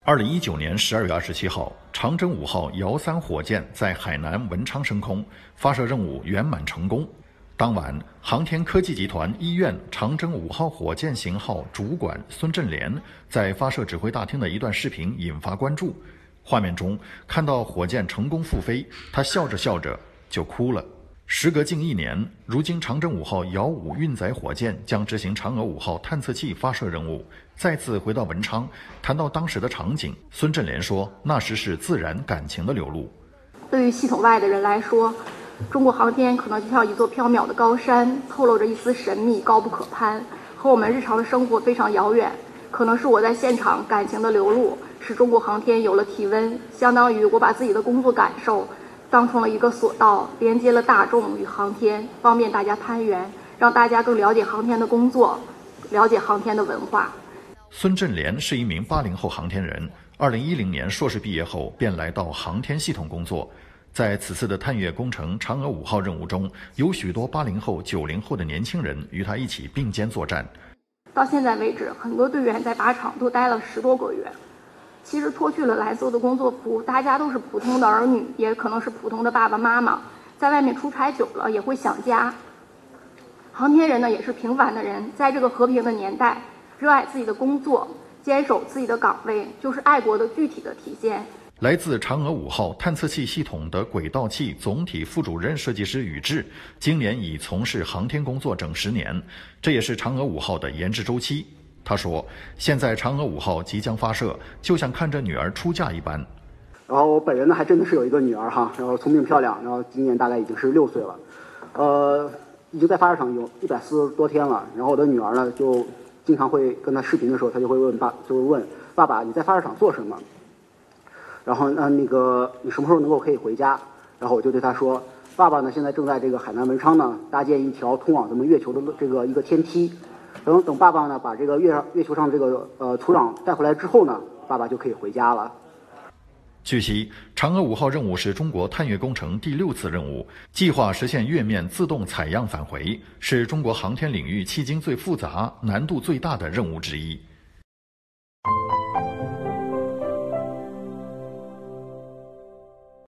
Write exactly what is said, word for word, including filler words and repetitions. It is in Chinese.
二零一九年十二月二十七号，长征五号遥三火箭在海南文昌升空，发射任务圆满成功。当晚，航天科技集团医院长征五号火箭型号主管孙振莲在发射指挥大厅的一段视频引发关注。画面中看到火箭成功复飞，他笑着笑着就哭了。时隔近一年，如今长征五号遥五运载火箭将执行嫦娥五号探测器发射任务，再次回到文昌。谈到当时的场景，孙振莲说，那时是自然感情的流露。 对于系统外的人来说，中国航天可能就像一座缥缈的高山，透露着一丝神秘，高不可攀，和我们日常的生活非常遥远。可能是我在现场感情的流露，使中国航天有了体温，相当于我把自己的工作感受当成了一个索道，连接了大众与航天，方便大家攀援，让大家更了解航天的工作，了解航天的文化。 孙振莲是一名八零后航天人，二零一零年硕士毕业后便来到航天系统工作。在此次的探月工程嫦娥五号任务中，有许多八零后、九零后的年轻人与他一起并肩作战。 到现在为止，很多队员在靶场都待了十多个月。其实脱去了蓝色的工作服，大家都是普通的儿女，也可能是普通的爸爸妈妈，在外面出差久了也会想家。航天人呢也是平凡的人，在这个和平的年代，热爱自己的工作，坚守自己的岗位，就是爱国的具体的体现。 来自嫦娥五号探测器系统的轨道器总体副主任设计师宇智，今年已从事航天工作整十年，这也是嫦娥五号的研制周期。他说，现在嫦娥五号即将发射，就像看着女儿出嫁一般。 然后我本人呢还真的是有一个女儿哈，然后聪明漂亮，然后今年大概已经是六岁了，呃，已经在发射场有一百四十多天了。然后我的女儿呢就经常会跟她视频的时候，她就会问爸，就会问爸爸，你在发射场做什么？然后那那个你什么时候能够可以回家？然后我就对她说，爸爸呢现在正在这个海南文昌呢搭建一条通往咱们月球的这个一个天梯。等等，爸爸呢把这个月月球上这个呃土壤带回来之后呢，爸爸就可以回家了。 据悉，嫦娥五号任务是中国探月工程第六次任务，计划实现月面自动采样返回，是中国航天领域迄今最复杂、难度最大的任务之一。